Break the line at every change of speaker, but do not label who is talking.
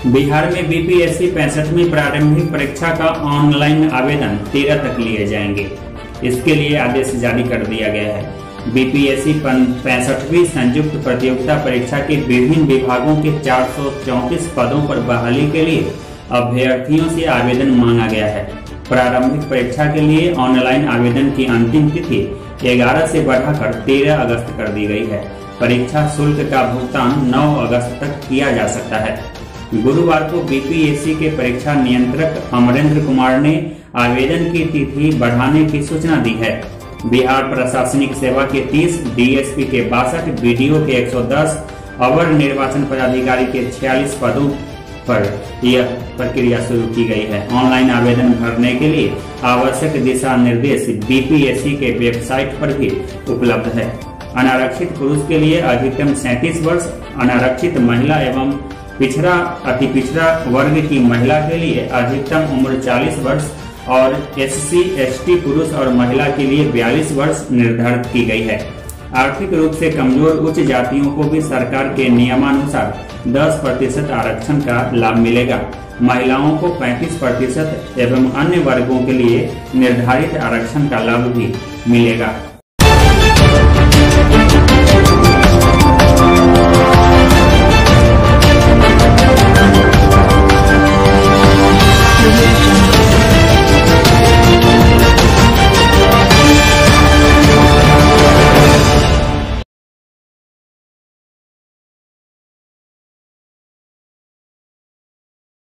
बिहार में बीपीएससी 65वीं प्रारंभिक परीक्षा का ऑनलाइन आवेदन 13 तक लिए जाएंगे। इसके लिए आदेश जारी कर दिया गया है। बीपीएससी 65वीं संयुक्त प्रतियोगिता परीक्षा के विभिन्न विभागों के 434 पदों पर बहाली के लिए अभ्यर्थियों से आवेदन मांगा गया है। प्रारंभिक परीक्षा के लिए ऑनलाइन आवेदन की अंतिम तिथि 11 से बढ़ाकर 13 अगस्त कर दी गई है। परीक्षा शुल्क का भुगतान 9 अगस्त तक किया जा सकता है। गुरुवार को बीपीएससी के परीक्षा नियंत्रक अमरेंद्र कुमार ने आवेदन की तिथि बढ़ाने की सूचना दी है। बिहार प्रशासनिक सेवा के 30, डीएसपी के 62, बीडीओ के 110, अवर निर्वाचन पदाधिकारी के 46 पदों पर यह प्रक्रिया शुरू की गई है। ऑनलाइन आवेदन भरने के लिए आवश्यक दिशा निर्देश बीपीएससी के वेबसाइट पर भी उपलब्ध है। अनारक्षित पुरुष के लिए अधिकतम 37 वर्ष, अनारक्षित महिला एवं पिछड़ा अति पिछड़ा वर्ग की महिला के लिए अधिकतम उम्र 40 वर्ष और एससी एसटी पुरुष और महिला के लिए 42 वर्ष निर्धारित की गई है। आर्थिक रूप से कमजोर उच्च जातियों को भी सरकार के नियमानुसार 10% आरक्षण का लाभ मिलेगा। महिलाओं को 35% एवं अन्य वर्गों के लिए निर्धारित आरक्षण का लाभ भी मिलेगा।